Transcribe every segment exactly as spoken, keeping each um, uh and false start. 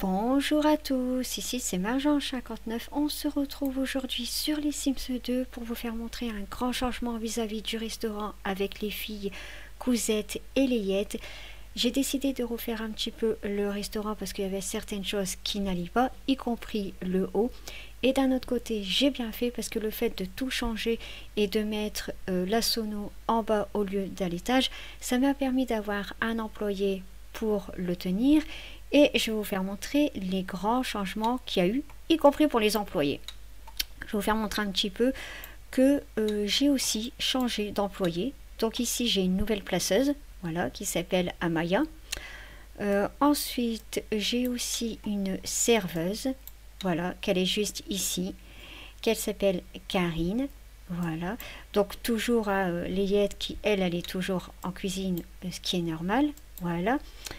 Bonjour à tous, ici c'est Marjan cinquante-neuf. On se retrouve aujourd'hui sur les Sims deux pour vous faire montrer un grand changement vis-à-vis du restaurant avec les filles Cousette et Layette. J'ai décidé de refaire un petit peu le restaurant parce qu'il y avait certaines choses qui n'allaient pas, y compris le haut. Et d'un autre côté, j'ai bien fait parce que le fait de tout changer et de mettre euh, la sono en bas au lieu d'à l'étage, ça m'a permis d'avoir un employé pour le tenir. Et je vais vous faire montrer les grands changements qu'il y a eu, y compris pour les employés. Je vais vous faire montrer un petit peu que euh, j'ai aussi changé d'employé. Donc ici, j'ai une nouvelle placeuse, voilà, qui s'appelle Amaya. Euh, ensuite, j'ai aussi une serveuse, voilà, qu'elle est juste ici, qu'elle s'appelle Karine. Voilà, donc toujours à euh, Layette qui, elle, elle est toujours en cuisine, ce qui est normal, voilà.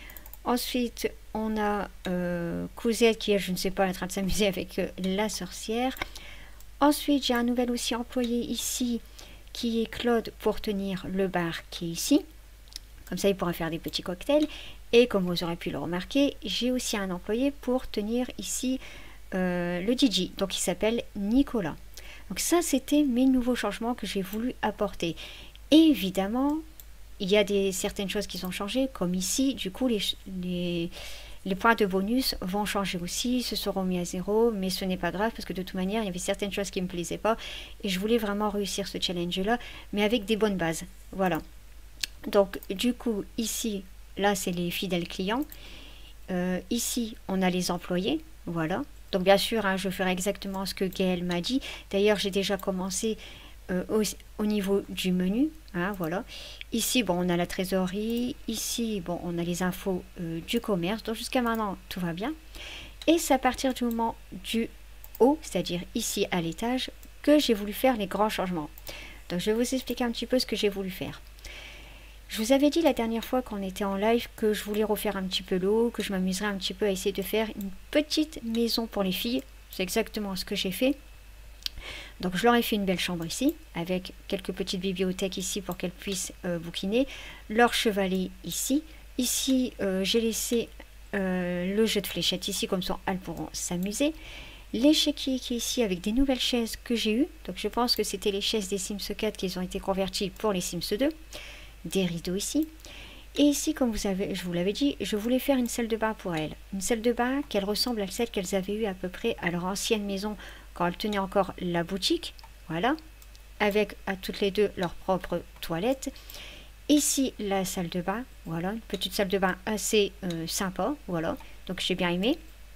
Ensuite, on a euh, Cousette qui est, je ne sais pas, en train de s'amuser avec euh, la sorcière. Ensuite, j'ai un nouvel aussi employé ici qui est Claude pour tenir le bar qui est ici. Comme ça, il pourra faire des petits cocktails. Et comme vous aurez pu le remarquer, j'ai aussi un employé pour tenir ici euh, le D J. Donc, il s'appelle Nicolas. Donc ça, c'était mes nouveaux changements que j'ai voulu apporter. Évidemment, il y a des, certaines choses qui ont changé, comme ici, du coup, les, les, les points de bonus vont changer aussi, se seront mis à zéro, mais ce n'est pas grave, parce que de toute manière, il y avait certaines choses qui ne me plaisaient pas, et je voulais vraiment réussir ce challenge-là, mais avec des bonnes bases, voilà. Donc, du coup, ici, là, c'est les fidèles clients, euh, ici, on a les employés, voilà. Donc, bien sûr, hein, je ferai exactement ce que Gaëlle m'a dit, d'ailleurs, j'ai déjà commencé Euh, au, au niveau du menu, hein, voilà. Ici, bon, on a la trésorerie. Ici, bon, on a les infos euh, du commerce. Donc, jusqu'à maintenant, tout va bien. Et c'est à partir du moment du haut, c'est-à-dire ici à l'étage, que j'ai voulu faire les grands changements. Donc, je vais vous expliquer un petit peu ce que j'ai voulu faire. Je vous avais dit la dernière fois qu'on était en live que je voulais refaire un petit peu l'eau, que je m'amuserais un petit peu à essayer de faire une petite maison pour les filles. C'est exactement ce que j'ai fait. Donc je leur ai fait une belle chambre ici, avec quelques petites bibliothèques ici pour qu'elles puissent euh, bouquiner, leur chevalet ici. Ici, euh, j'ai laissé euh, le jeu de fléchettes ici, comme ça elles pourront s'amuser. L'échiquier qui est ici avec des nouvelles chaises que j'ai eues. Donc je pense que c'était les chaises des Sims quatre qui ont été converties pour les Sims deux. Des rideaux ici. Et ici, comme vous avez, je vous l'avais dit, je voulais faire une salle de bain pour elles. Une salle de bain qu'elle ressemble à celle qu'elles avaient eue à peu près à leur ancienne maison quand elles tenaient encore la boutique. Voilà. Avec à toutes les deux leur propre toilette. Ici, la salle de bain. Voilà. Une petite salle de bain assez euh, sympa. Voilà. Donc, j'ai bien aimé.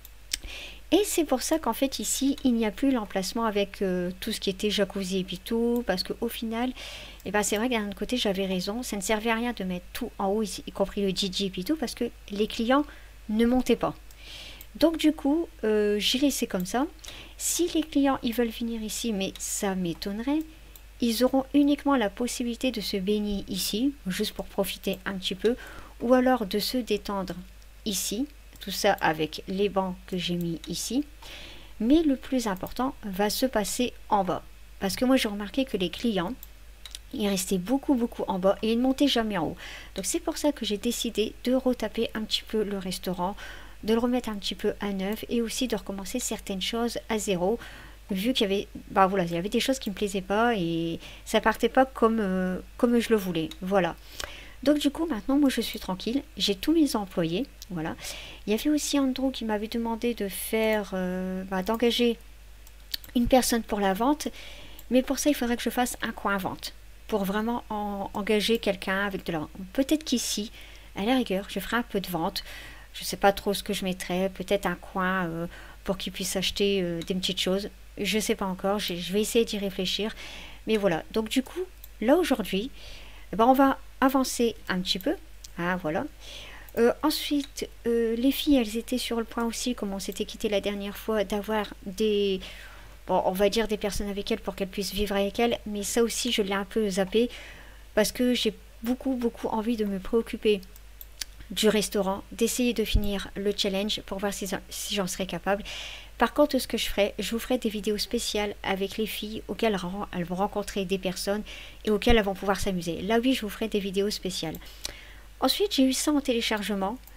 Et c'est pour ça qu'en fait, ici, il n'y a plus l'emplacement avec euh, tout ce qui était jacuzzi et puis tout. Parce qu'au final, eh ben, c'est vrai que d'un autre côté, j'avais raison. Ça ne servait à rien de mettre tout en haut, y compris le D J et puis tout. Parce que les clients ne montaient pas. Donc, du coup, euh, j'ai laissé comme ça. Si les clients, ils veulent venir ici, mais ça m'étonnerait, ils auront uniquement la possibilité de se baigner ici, juste pour profiter un petit peu. Ou alors de se détendre ici. Tout ça avec les bancs que j'ai mis ici. Mais le plus important va se passer en bas. Parce que moi, j'ai remarqué que les clients, ils restaient beaucoup, beaucoup en bas et ils ne montaient jamais en haut. Donc, c'est pour ça que j'ai décidé de retaper un petit peu le restaurant, de le remettre un petit peu à neuf et aussi de recommencer certaines choses à zéro. Vu qu'il y avait, bah voilà, il y avait des choses qui ne me plaisaient pas et ça partait pas comme, euh, comme je le voulais. Voilà. Donc du coup, maintenant, moi, je suis tranquille. J'ai tous mes employés. Voilà. Il y avait aussi Andrew qui m'avait demandé de faire, euh, bah, d'engager une personne pour la vente. Mais pour ça, il faudrait que je fasse un coin vente. Pour vraiment en, engager quelqu'un avec de la vente. Peut-être qu'ici, à la rigueur, je ferai un peu de vente. Je ne sais pas trop ce que je mettrai. Peut-être un coin euh, pour qu'ils puissent acheter euh, des petites choses. Je ne sais pas encore. Je, je vais essayer d'y réfléchir. Mais voilà. Donc du coup, là aujourd'hui, eh ben, on va avancer un petit peu. Ah, voilà. Euh, ensuite, euh, les filles, elles étaient sur le point aussi, comme on s'était quitté la dernière fois, d'avoir des... Bon, on va dire des personnes avec elles pour qu'elles puissent vivre avec elles. Mais ça aussi, je l'ai un peu zappé. Parce que j'ai beaucoup, beaucoup envie de me préoccuper du restaurant, d'essayer de finir le challenge pour voir si, si j'en serais capable. Par contre, ce que je ferai, je vous ferai des vidéos spéciales avec les filles auxquelles elles vont rencontrer des personnes et auxquelles elles vont pouvoir s'amuser. Là, oui, je vous ferai des vidéos spéciales. Ensuite, j'ai eu ça en téléchargement.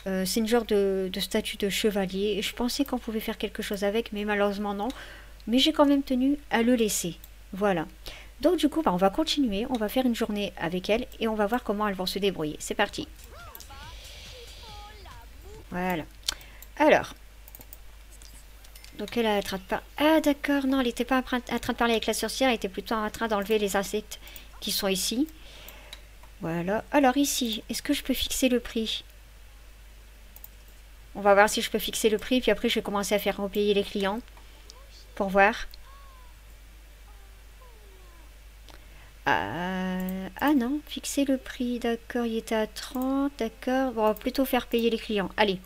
Euh, c'est une genre de, de statue de chevalier. Je pensais qu'on pouvait faire quelque chose avec, mais malheureusement non. Mais j'ai quand même tenu à le laisser. Voilà. Donc du coup, bah, on va continuer. On va faire une journée avec elle et on va voir comment elles vont se débrouiller. C'est parti. Voilà. Alors. Donc elle est en train de parler. Ah d'accord, non, elle n'était pas en train de parler avec la sorcière. Elle était plutôt en train d'enlever les insectes qui sont ici. Voilà. Alors ici, est-ce que je peux fixer le prix? On va voir si je peux fixer le prix. Puis après, je vais commencer à faire repayer les clients. Pour voir. Ah, ah non, fixer le prix. D'accord, il était à trente. D'accord. Bon, on va plutôt faire payer les clients. Allez.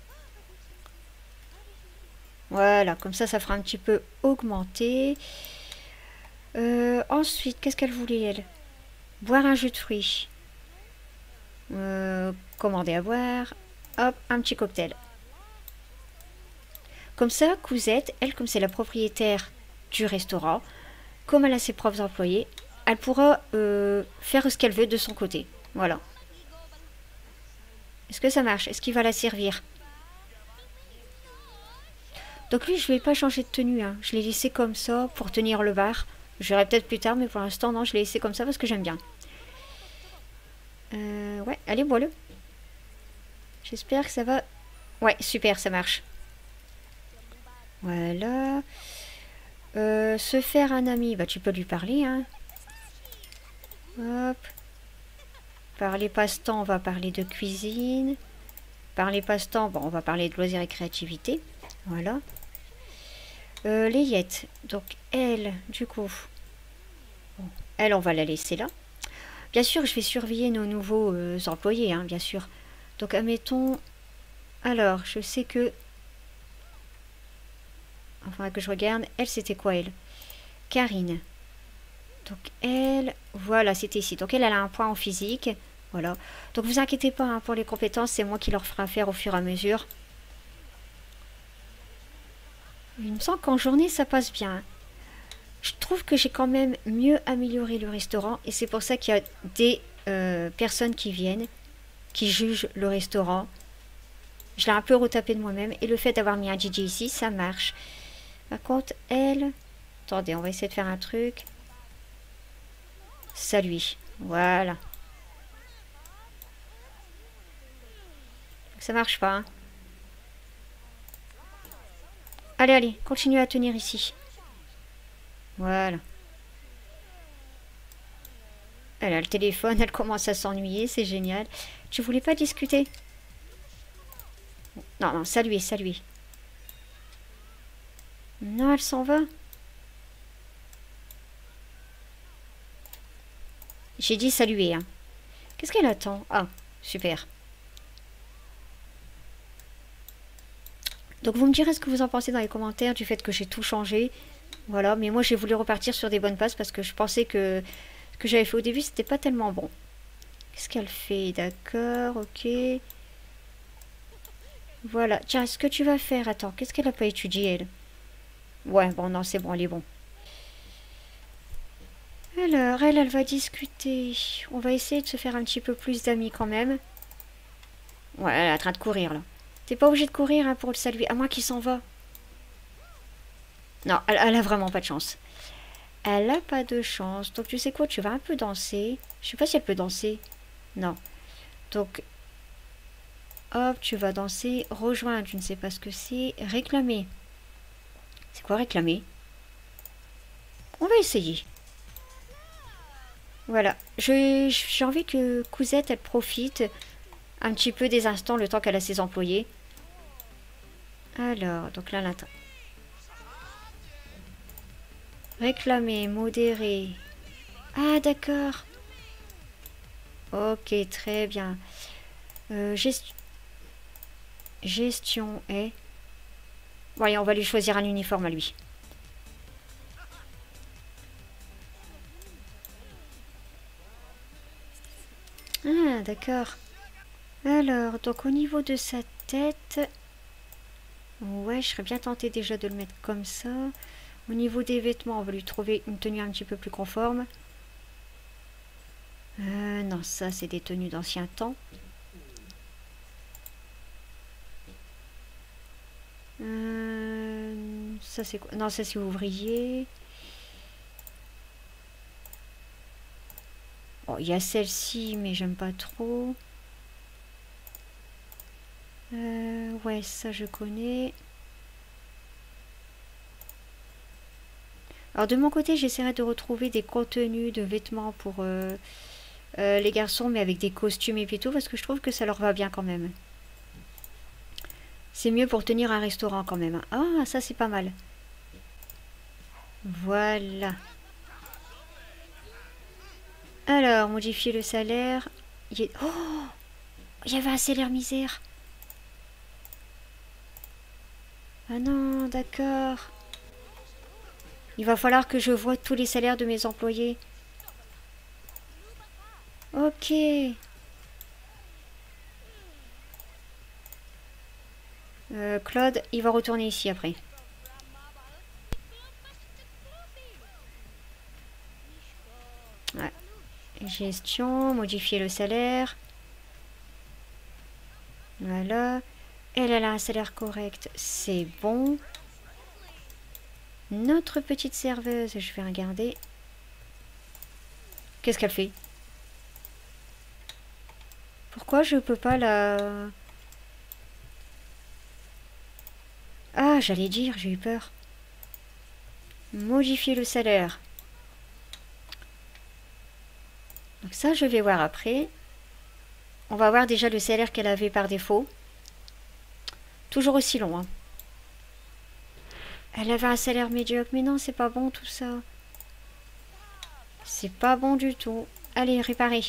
Voilà, comme ça, ça fera un petit peu augmenter. Euh, ensuite, qu'est-ce qu'elle voulait, elle? Boire un jus de fruits. Euh, commander à boire. Hop, un petit cocktail. Comme ça, Cousette, elle, comme c'est la propriétaire du restaurant, comme elle a ses propres employés, elle pourra euh, faire ce qu'elle veut de son côté. Voilà. Est-ce que ça marche? Est-ce qu'il va la servir? Donc lui, je ne vais pas changer de tenue. Hein. Je l'ai laissé comme ça pour tenir le bar. Je verrai peut-être plus tard, mais pour l'instant, non, je l'ai laissé comme ça parce que j'aime bien. Euh, ouais, allez, bois-le. J'espère que ça va... Ouais, super, ça marche. Voilà. Euh, se faire un ami, bah tu peux lui parler, hein. Hop. Parler passe-temps, on va parler de cuisine. Parler passe-temps, bon, on va parler de loisirs et créativité. Voilà. Euh, Layette. Donc, elle, du coup... Bon, elle, on va la laisser là. Bien sûr, je vais surveiller nos nouveaux euh, employés, hein, bien sûr. Donc, admettons... Alors, je sais que... Enfin, que je regarde. Elle, c'était quoi, elle? Karine. Donc, elle... Voilà, c'était ici. Donc, elle, elle a un point en physique. Voilà. Donc, vous inquiétez pas hein, pour les compétences. C'est moi qui leur ferai faire au fur et à mesure. Il me semble qu'en journée, ça passe bien. Je trouve que j'ai quand même mieux amélioré le restaurant. Et c'est pour ça qu'il y a des euh, personnes qui viennent, qui jugent le restaurant. Je l'ai un peu retapé de moi-même. Et le fait d'avoir mis un D J ici, ça marche. Par contre, elle... Attendez, on va essayer de faire un truc. Ça lui. Voilà. Ça marche pas. Hein. Allez, allez, continuez à tenir ici. Voilà. Elle a le téléphone, elle commence à s'ennuyer, c'est génial. Tu voulais pas discuter? Non, non, saluer, saluer. Non, elle s'en va. J'ai dit saluer, hein. Qu'est-ce qu'elle attend? Ah, super. Donc vous me direz ce que vous en pensez dans les commentaires du fait que j'ai tout changé. Voilà, mais moi j'ai voulu repartir sur des bonnes bases parce que je pensais que ce que j'avais fait au début c'était pas tellement bon. Qu'est-ce qu'elle fait? D'accord, ok. Voilà, tiens, est-ce que tu vas faire? Attends, qu'est-ce qu'elle a pas étudié elle? Ouais, bon, non, c'est bon, elle est bon. Alors, elle, elle va discuter. On va essayer de se faire un petit peu plus d'amis quand même. Ouais, elle est en train de courir là. T'es pas obligé de courir hein, pour le saluer, à moins qu'il s'en va. Non, elle, elle a vraiment pas de chance. Elle a pas de chance. Donc tu sais quoi, tu vas un peu danser. Je sais pas si elle peut danser. Non. Donc, hop, tu vas danser. Rejoindre, je ne sais pas ce que c'est. Réclamer. C'est quoi réclamer? On va essayer. Voilà. J'ai envie que Cousette, elle profite un petit peu des instants, le temps qu'elle a ses employés. Alors, donc là, l'intérieur. Réclamer, modérer. Ah, d'accord. Ok, très bien. Euh, gest... Gestion est... Voyons, on va lui choisir un uniforme à lui. Ah, d'accord. Alors, donc au niveau de sa tête... Ouais, je serais bien tentée déjà de le mettre comme ça. Au niveau des vêtements, on va lui trouver une tenue un petit peu plus conforme. Euh, non, ça c'est des tenues d'ancien temps. Ça c'est quoi? Non, ça c'est ouvrier. Bon, il y a celle-ci, mais j'aime pas trop. Euh, ouais, ça je connais. Alors de mon côté, j'essaierai de retrouver des contenus de vêtements pour euh, euh, les garçons, mais avec des costumes et puis tout, parce que je trouve que ça leur va bien quand même. C'est mieux pour tenir un restaurant quand même. Ah, ça c'est pas mal. Voilà. Alors, modifier le salaire. Il y a... Oh, il y avait un salaire misère. Ah non, d'accord. Il va falloir que je voie tous les salaires de mes employés. Ok. Euh, Claude, il va retourner ici après. Ouais. Gestion, modifier le salaire. Voilà. Elle, elle a un salaire correct. C'est bon. Notre petite serveuse, je vais regarder. Qu'est-ce qu'elle fait? Pourquoi je peux pas la... Ah, j'allais dire, j'ai eu peur. Modifier le salaire. Donc ça, je vais voir après. On va voir déjà le salaire qu'elle avait par défaut. Toujours aussi long, hein. Elle avait un salaire médiocre. Mais non, c'est pas bon tout ça. C'est pas bon du tout. Allez, réparer.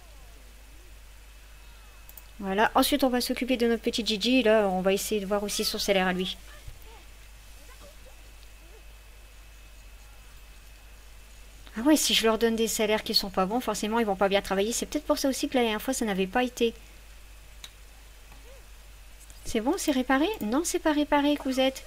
Voilà. Ensuite, on va s'occuper de notre petite Gigi. Là, on va essayer de voir aussi son salaire à lui. Ah ouais, si je leur donne des salaires qui sont pas bons, forcément, ils vont pas bien travailler. C'est peut-être pour ça aussi que la dernière fois, ça n'avait pas été. C'est bon, c'est réparé? Non, c'est pas réparé, Cousette.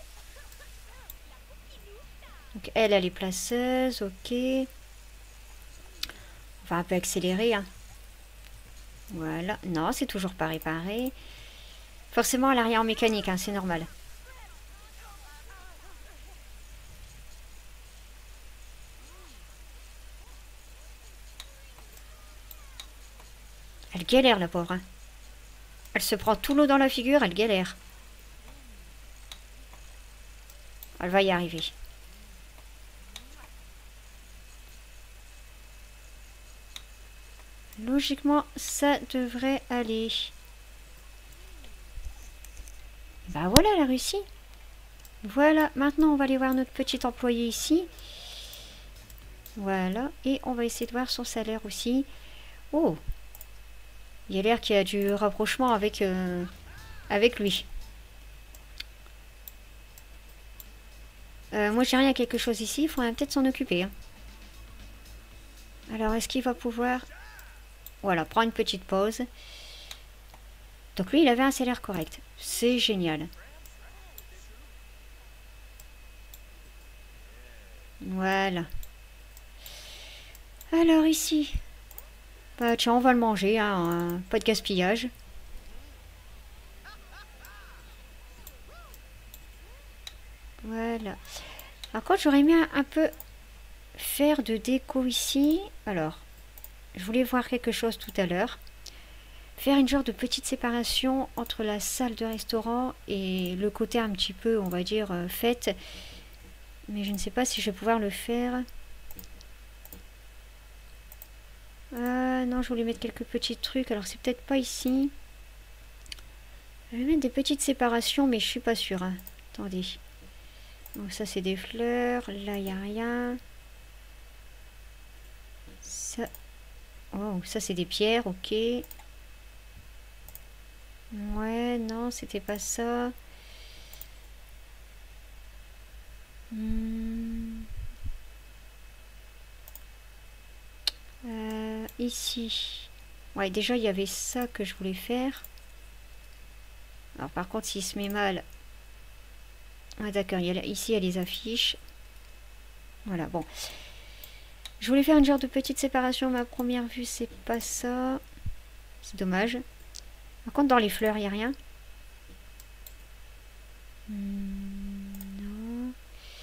Donc, elle, elle est placeuse, ok. On va un peu accélérer, hein. Voilà. Non, c'est toujours pas réparé. Forcément, elle a rien en mécanique, hein, c'est normal. Elle galère, la pauvre, hein. Elle se prend tout l'eau dans la figure, elle galère. Elle va y arriver. Logiquement, ça devrait aller. Bah voilà, elle a réussi. Voilà, maintenant on va aller voir notre petit employé ici. Voilà, et on va essayer de voir son salaire aussi. Oh, il y a l'air qu'il y a du rapprochement avec, euh, avec lui. Euh, moi j'ai rien à quelque chose ici, il faudrait peut-être s'en occuper, hein. Alors est-ce qu'il va pouvoir... Voilà, prendre une petite pause. Donc lui il avait un salaire correct. C'est génial. Voilà. Alors ici... Bah tiens, on va le manger, hein, pas de gaspillage. Voilà. Par contre, j'aurais aimé un, un peu faire de déco ici. Alors, je voulais voir quelque chose tout à l'heure. Faire une genre de petite séparation entre la salle de restaurant et le côté un petit peu, on va dire, euh, fête. Mais je ne sais pas si je vais pouvoir le faire. Ah non, je voulais mettre quelques petits trucs. Alors, c'est peut-être pas ici. Je vais mettre des petites séparations, mais je suis pas sûre, hein. Attendez. Donc ça c'est des fleurs, là il n'y a rien. Ça... Oh, ça c'est des pierres, ok. Ouais, non, c'était pas ça. Hmm. Euh, ici. Ouais, déjà il y avait ça que je voulais faire. Alors par contre s'il se met mal... Ah d'accord, ici il y a les affiches. Voilà, bon. Je voulais faire une genre de petite séparation, ma première vue c'est pas ça. C'est dommage. Par contre dans les fleurs il n'y a rien. Hmm, non.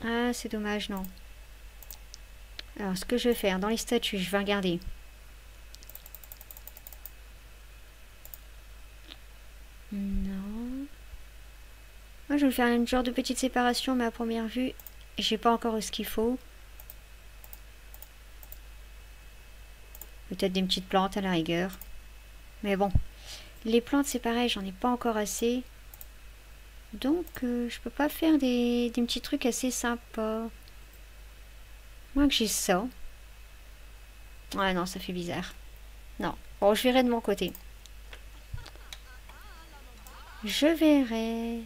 Ah, c'est dommage, non. Alors, ce que je vais faire, dans les statuts, je vais regarder. Non. Moi, je vais faire une genre de petite séparation, mais à première vue, j'ai pas encore ce qu'il faut. Peut-être des petites plantes à la rigueur. Mais bon, les plantes, c'est pareil, j'en ai pas encore assez. Donc, euh, je peux pas faire des, des petits trucs assez sympas. Moi que j'ai ça. Ouais, non, ça fait bizarre. Non. Bon, je verrai de mon côté. Je verrai.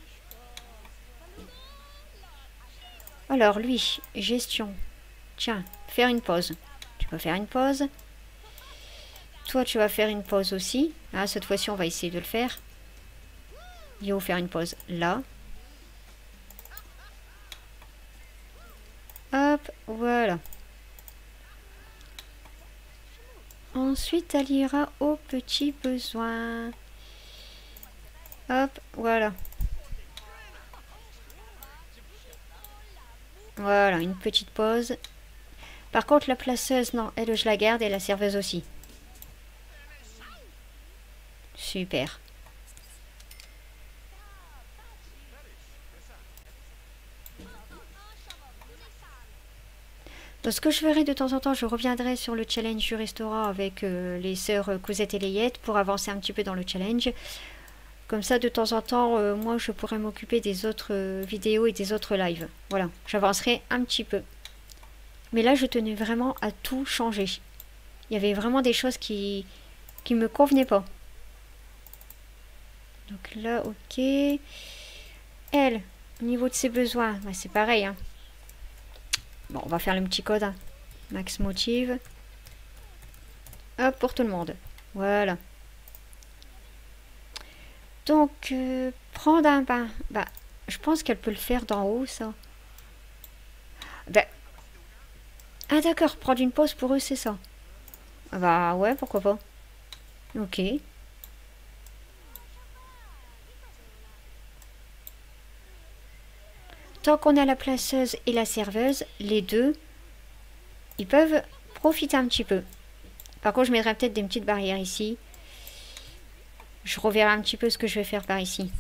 Alors, lui, gestion. Tiens, faire une pause. Tu peux faire une pause. Toi, tu vas faire une pause aussi. Ah, cette fois-ci, on va essayer de le faire. Il faut faire une pause là. Hop, voilà. Ensuite, elle ira aux petits besoins. Hop, voilà. Voilà, une petite pause. Par contre, la placeuse, non, elle, je la garde et la serveuse aussi. Super. Donc, ce que je ferai de temps en temps, je reviendrai sur le challenge du restaurant avec euh, les sœurs Cousette et Layette pour avancer un petit peu dans le challenge. Comme ça, de temps en temps, euh, moi, je pourrais m'occuper des autres euh, vidéos et des autres lives. Voilà, j'avancerai un petit peu. Mais là, je tenais vraiment à tout changer. Il y avait vraiment des choses qui qui me convenaient pas. Donc là, ok. Elle, au niveau de ses besoins, bah, c'est pareil. Hein. Bon, on va faire le petit code. Hein. Max motive. Hop, pour tout le monde. Voilà. Donc, euh, prendre un bain. Bah, je pense qu'elle peut le faire d'en haut, ça. Bah. Ah, d'accord, prendre une pause pour eux, c'est ça. Bah, ouais, pourquoi pas. Ok. Tant qu'on a la placeuse et la serveuse, les deux, ils peuvent profiter un petit peu. Par contre, je mettrai peut-être des petites barrières ici. Je reverrai un petit peu ce que je vais faire par ici.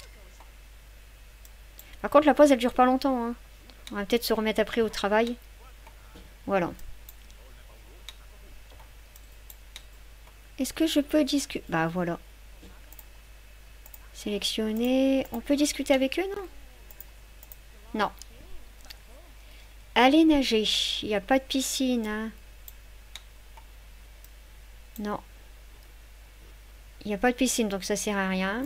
Par contre, la pause, elle dure pas longtemps. Hein. On va peut-être se remettre après au travail. Voilà. Est-ce que je peux discuter? Bah voilà. Sélectionner. On peut discuter avec eux, non? Non. Aller nager. Il n'y a pas de piscine. Hein. Non. Il n'y a pas de piscine, donc ça sert à rien.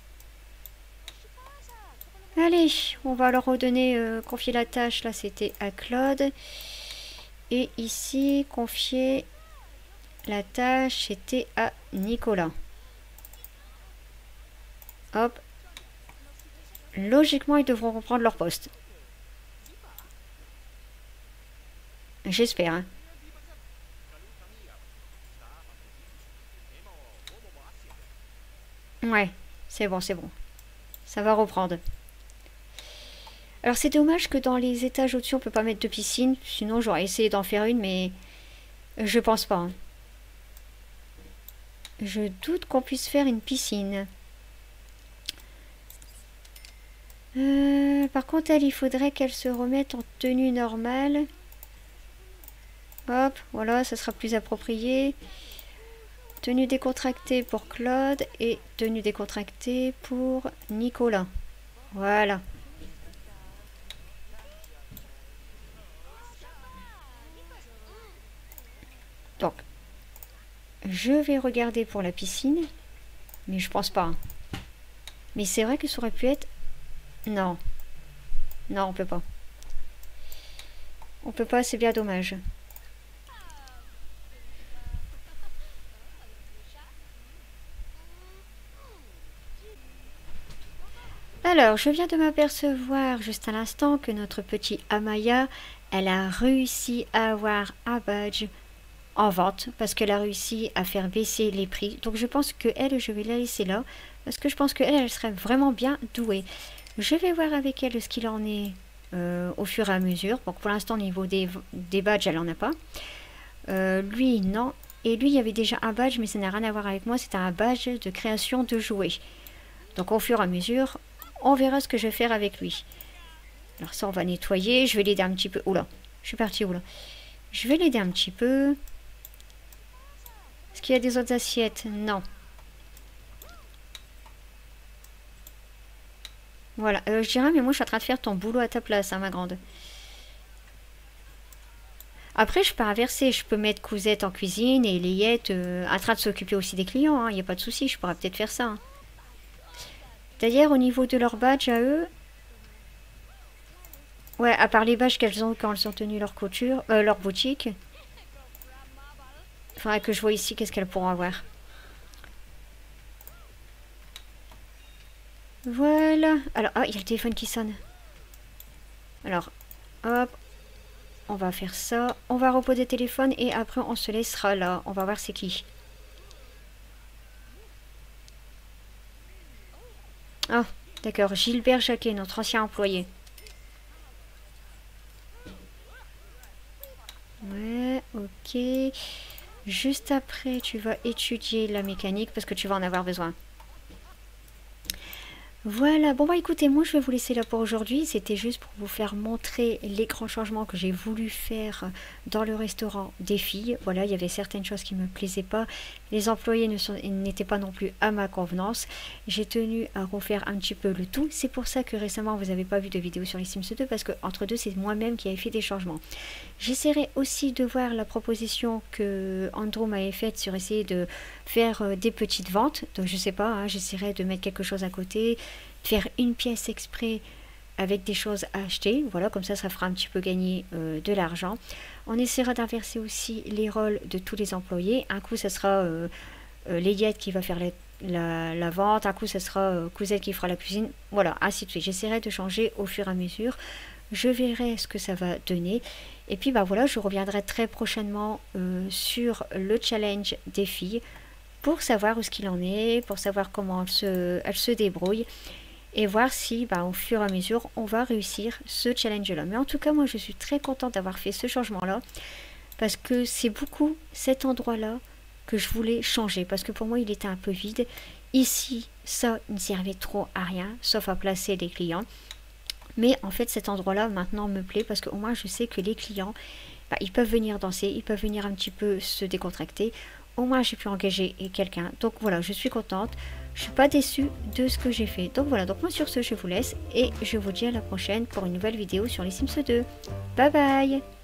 Allez, on va leur redonner, euh, confier la tâche. Là, c'était à Claude. Et ici, confier la tâche, c'était à Nicolas. Hop. Logiquement, ils devront reprendre leur poste. J'espère. Hein. Ouais, c'est bon, c'est bon. Ça va reprendre. Alors c'est dommage que dans les étages au-dessus, on peut pas mettre de piscine. Sinon, j'aurais essayé d'en faire une, mais je pense pas. Hein. Je doute qu'on puisse faire une piscine. Euh, par contre, elle, il faudrait qu'elle se remette en tenue normale. Hop, voilà, ça sera plus approprié. Tenue décontractée pour Claude et tenue décontractée pour Nicolas. Voilà. Donc, je vais regarder pour la piscine, mais je pense pas. Hein. Mais c'est vrai que ça aurait pu être... Non. Non, on peut pas. On peut pas, c'est bien dommage. Alors, je viens de m'apercevoir juste à l'instant que notre petit Amaya, elle a réussi à avoir un badge en vente parce qu'elle a réussi à faire baisser les prix. Donc je pense que elle, je vais la laisser là parce que je pense qu'elle, elle serait vraiment bien douée. Je vais voir avec elle ce qu'il en est euh, au fur et à mesure. Donc pour l'instant, au niveau des, des badges, elle en a pas. Euh, lui, non. Et lui, il y avait déjà un badge, mais ça n'a rien à voir avec moi. C'était un badge de création de jouets. Donc au fur et à mesure, on verra ce que je vais faire avec lui. Alors ça, on va nettoyer. Je vais l'aider un petit peu. Oula, je suis partie, oula. Je vais l'aider un petit peu. Est-ce qu'il y a des autres assiettes? Non. Voilà, euh, je dirais, mais moi je suis en train de faire ton boulot à ta place, hein, ma grande. Après, je peux inverser, je peux mettre Cousette en cuisine et Layette euh, en train de s'occuper aussi des clients, il n'y a pas de souci, je pourrais peut-être faire ça. Hein. D'ailleurs, au niveau de leur badge à eux, ouais, à part les badges qu'elles ont quand elles ont tenu leur couture, euh, leur boutique, il faudrait que je vois ici qu'est-ce qu'elles pourront avoir. Voilà. Alors, ah, il y a le téléphone qui sonne. Alors, hop. On va faire ça. On va reposer le téléphone et après on se laissera là. On va voir c'est qui. Ah, d'accord. Gilbert Jacquet, notre ancien employé. Ouais, ok. Juste après, tu vas étudier la mécanique parce que tu vas en avoir besoin. Voilà, bon bah écoutez, moi je vais vous laisser là pour aujourd'hui. C'était juste pour vous faire montrer les grands changements que j'ai voulu faire dans le restaurant des filles. Voilà, il y avait certaines choses qui ne me plaisaient pas. Les employés n'étaient pas non plus à ma convenance. J'ai tenu à refaire un petit peu le tout. C'est pour ça que récemment vous n'avez pas vu de vidéo sur les Sims deux parce que entre deux c'est moi-même qui avais fait des changements. J'essaierai aussi de voir la proposition que Andrew m'avait faite sur essayer de faire euh, des petites ventes. Donc je sais pas, hein, j'essaierai de mettre quelque chose à côté, faire une pièce exprès avec des choses à acheter. Voilà, comme ça, ça fera un petit peu gagner euh, de l'argent. On essaiera d'inverser aussi les rôles de tous les employés. Un coup, ça sera euh, euh, Layette qui va faire la, la, la vente. Un coup, ça sera euh, Cousette qui fera la cuisine. Voilà, ainsi de suite. J'essaierai de changer au fur et à mesure. Je verrai ce que ça va donner. Et puis, bah voilà, je reviendrai très prochainement euh, sur le challenge des filles pour savoir où ce qu'il en est, pour savoir comment elles se, elles se débrouillent et voir si bah, au fur et à mesure on va réussir ce challenge là. Mais en tout cas moi je suis très contente d'avoir fait ce changement là parce que c'est beaucoup cet endroit là que je voulais changer parce que pour moi il était un peu vide. Ici ça ne servait trop à rien sauf à placer les clients, mais en fait cet endroit là maintenant me plaît parce qu'au moins je sais que les clients bah, ils peuvent venir danser, ils peuvent venir un petit peu se décontracter. Au moins j'ai pu engager quelqu'un, donc voilà, je suis contente, je suis pas déçue de ce que j'ai fait. Donc voilà, donc moi sur ce je vous laisse et je vous dis à la prochaine pour une nouvelle vidéo sur les Sims deux. Bye bye.